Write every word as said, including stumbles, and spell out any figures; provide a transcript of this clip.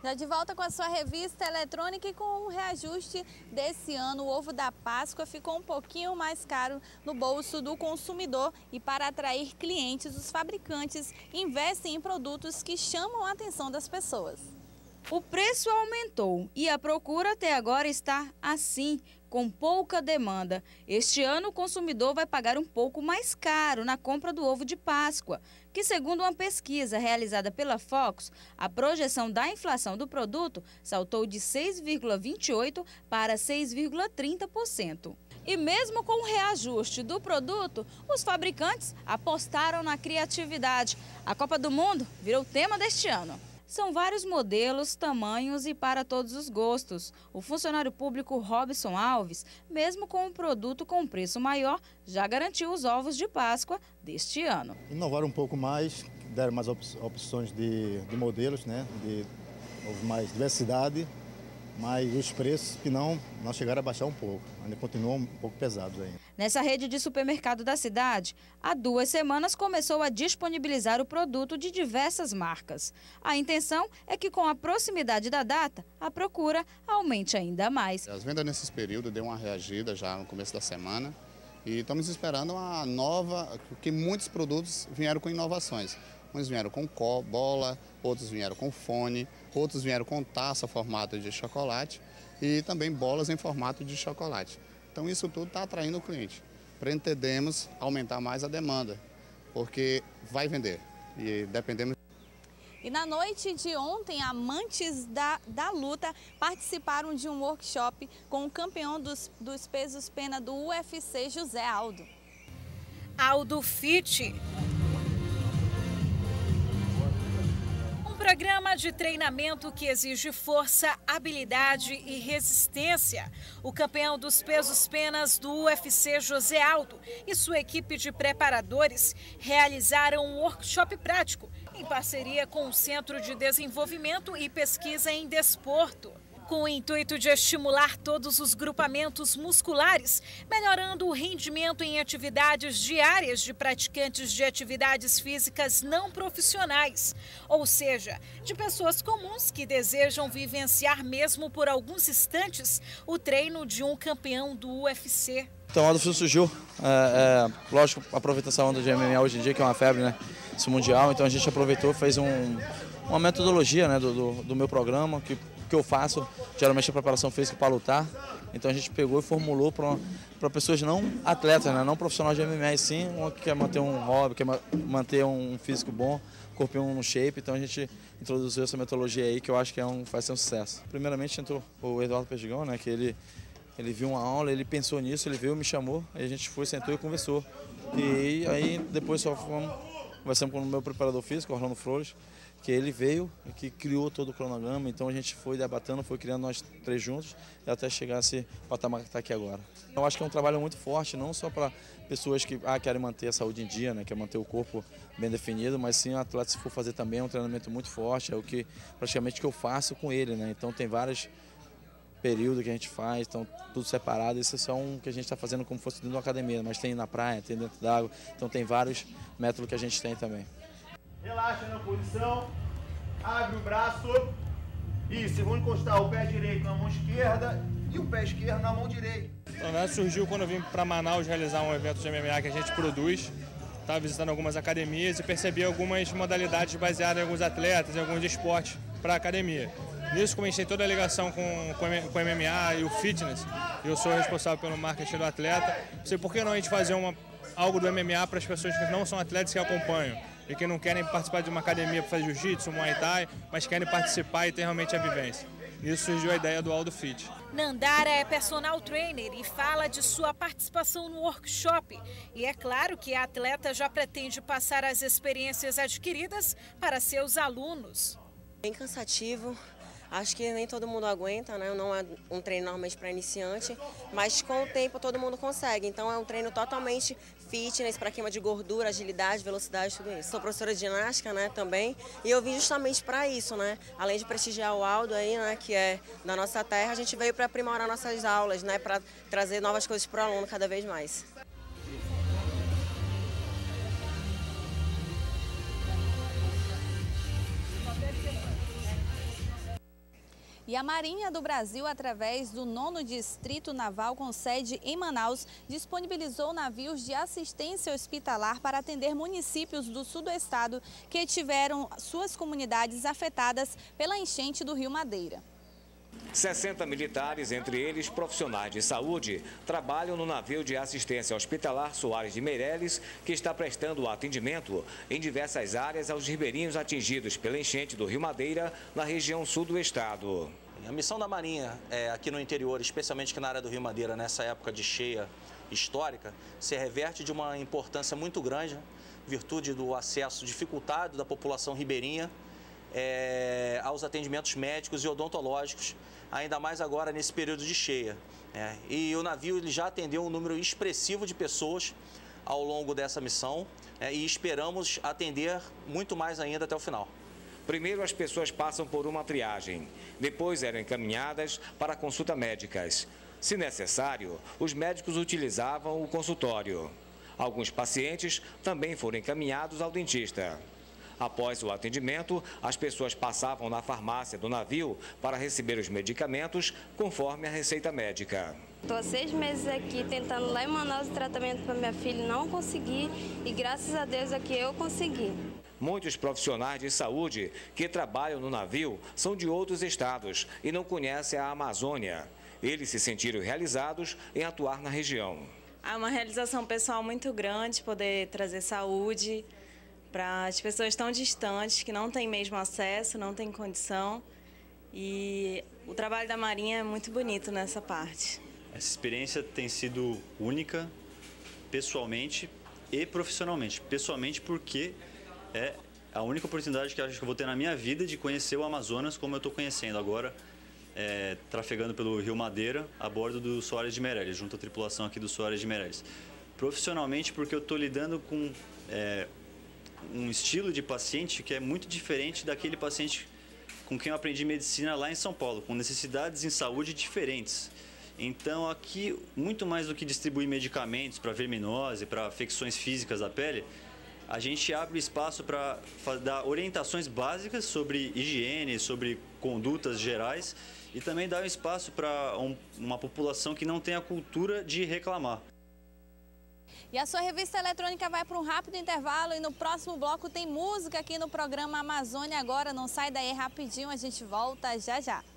Já de volta com a sua revista eletrônica e com o reajuste desse ano, o ovo da Páscoa ficou um pouquinho mais caro no bolso do consumidor e para atrair clientes, os fabricantes investem em produtos que chamam a atenção das pessoas. O preço aumentou e a procura até agora está assim, com pouca demanda. Este ano o consumidor vai pagar um pouco mais caro na compra do ovo de Páscoa, que segundo uma pesquisa realizada pela Focus, a projeção da inflação do produto saltou de seis vírgula vinte e oito por cento para seis vírgula trinta por cento. E mesmo com o reajuste do produto, os fabricantes apostaram na criatividade. A Copa do Mundo virou o tema deste ano. São vários modelos, tamanhos e para todos os gostos. O funcionário público Robson Alves, mesmo com um produto com preço maior, já garantiu os ovos de Páscoa deste ano. Inovaram um pouco mais, deram mais op opções de, de modelos, né? De, houve mais diversidade, mas os preços que não, não chegaram a baixar um pouco, ainda continuam um pouco pesados ainda. Nessa rede de supermercado da cidade, há duas semanas começou a disponibilizar o produto de diversas marcas. A intenção é que com a proximidade da data, a procura aumente ainda mais. As vendas nesses períodos deu uma reagida já no começo da semana e estamos esperando uma nova, porque muitos produtos vieram com inovações. Uns vieram com bola, outros vieram com fone, outros vieram com taça formato de chocolate e também bolas em formato de chocolate. Então isso tudo está atraindo o cliente. Pretendemos aumentar mais a demanda, porque vai vender e dependemos. E na noite de ontem, amantes da, da luta participaram de um workshop com o campeão dos, dos pesos pena do U F C, José Aldo. Aldo Fit. Programa de treinamento que exige força, habilidade e resistência. O campeão dos pesos penas do U F C, José Aldo, e sua equipe de preparadores realizaram um workshop prático em parceria com o Centro de Desenvolvimento e Pesquisa em Desporto, com o intuito de estimular todos os grupamentos musculares, melhorando o rendimento em atividades diárias de praticantes de atividades físicas não profissionais, ou seja, de pessoas comuns que desejam vivenciar mesmo por alguns instantes o treino de um campeão do U F C. Então, o Aldo Fit surgiu, é, é, lógico, aproveita essa onda de M M A hoje em dia, que é uma febre, né, isso mundial, então a gente aproveitou, fez um, uma metodologia, né, do, do, do meu programa, que que eu faço, geralmente a preparação física para lutar, então a gente pegou e formulou para pessoas não atletas, né? Não profissionais de M M A, e sim uma que quer manter um hobby, quer manter um físico bom, corpinho no shape, então a gente introduziu essa metodologia aí que eu acho que é um, vai ser um sucesso. Primeiramente entrou o Eduardo Perdigão, né? Que ele, ele viu uma aula, ele pensou nisso, ele veio, me chamou, aí a gente foi, sentou e conversou. E aí depois só fomos, conversamos com o meu preparador físico, Orlando Flores, que ele veio e que criou todo o cronograma, então a gente foi debatendo, foi criando nós três juntos e até chegar a esse patamar que está aqui agora. Eu acho que é um trabalho muito forte, não só para pessoas que ah, querem manter a saúde em dia, né, querem manter o corpo bem definido, mas sim o atleta, se for fazer também, é um treinamento muito forte, é o que praticamente que eu faço com ele, né? Então tem vários períodos que a gente faz, então tudo separado, isso é só um que a gente está fazendo como se fosse dentro de uma academia, mas tem na praia, tem dentro d'água, então tem vários métodos que a gente tem também. Relaxa na posição, abre o braço, isso, vou encostar o pé direito na mão esquerda e o pé esquerdo na mão direita. Então, né, surgiu quando eu vim para Manaus realizar um evento de M M A que a gente produz. Estava visitando algumas academias e percebi algumas modalidades baseadas em alguns atletas, em alguns esportes para a academia. Nisso, como a gente tem toda a ligação com, com o M M A e o fitness, eu sou responsável pelo marketing do atleta, sei por que não a gente fazer uma, algo do M M A para as pessoas que não são atletas que acompanham e que não querem participar de uma academia para fazer jiu-jitsu, muay thai, mas querem participar e ter realmente a vivência. Nisso surgiu a ideia do Aldo Fit. Nandara é personal trainer e fala de sua participação no workshop. E é claro que a atleta já pretende passar as experiências adquiridas para seus alunos. Bem cansativo. Acho que nem todo mundo aguenta, né? Não é um treino normalmente para iniciante, mas com o tempo todo mundo consegue. Então é um treino totalmente fitness, para queima de gordura, agilidade, velocidade, tudo isso. Sou professora de ginástica, né, também, e eu vim justamente para isso, né? Além de prestigiar o Aldo aí, né, que é da nossa terra, a gente veio para aprimorar nossas aulas, né, para trazer novas coisas para o aluno cada vez mais. E a Marinha do Brasil, através do nono Distrito Naval com sede em Manaus, disponibilizou navios de assistência hospitalar para atender municípios do sul do estado que tiveram suas comunidades afetadas pela enchente do Rio Madeira. sessenta militares, entre eles profissionais de saúde, trabalham no navio de assistência hospitalar Soares de Meireles, que está prestando atendimento em diversas áreas aos ribeirinhos atingidos pela enchente do Rio Madeira, na região sul do estado. A missão da Marinha é, aqui no interior, especialmente aqui na área do Rio Madeira, nessa época de cheia histórica, se reverte de uma importância muito grande, em virtude do acesso dificultado da população ribeirinha é, aos atendimentos médicos e odontológicos, ainda mais agora nesse período de cheia. É, e o navio ele já atendeu um número expressivo de pessoas ao longo dessa missão é, e esperamos atender muito mais ainda até o final. Primeiro, as pessoas passam por uma triagem, depois eram encaminhadas para consulta médicas. Se necessário, os médicos utilizavam o consultório. Alguns pacientes também foram encaminhados ao dentista. Após o atendimento, as pessoas passavam na farmácia do navio para receber os medicamentos conforme a receita médica. Estou há seis meses aqui tentando lá em Manaus o tratamento para minha filha, não consegui e graças a Deus aqui eu consegui. Muitos profissionais de saúde que trabalham no navio são de outros estados e não conhecem a Amazônia. Eles se sentiram realizados em atuar na região. É uma realização pessoal muito grande poder trazer saúde para as pessoas tão distantes, que não têm mesmo acesso, não têm condição. E o trabalho da Marinha é muito bonito nessa parte. Essa experiência tem sido única, pessoalmente e profissionalmente. Pessoalmente porque é a única oportunidade que eu acho que eu vou ter na minha vida de conhecer o Amazonas como eu estou conhecendo agora, é, trafegando pelo Rio Madeira a bordo do Soares de Meireles, junto à tripulação aqui do Soares de Meireles. Profissionalmente porque eu estou lidando com é, um estilo de paciente que é muito diferente daquele paciente com quem eu aprendi medicina lá em São Paulo, com necessidades em saúde diferentes. Então aqui, muito mais do que distribuir medicamentos para verminose, para afecções físicas da pele, a gente abre espaço para dar orientações básicas sobre higiene, sobre condutas gerais e também dar um espaço para um, uma população que não tem a cultura de reclamar. E a sua revista eletrônica vai para um rápido intervalo e no próximo bloco tem música aqui no programa Amazônia Agora. Não sai daí rapidinho, a gente volta já já.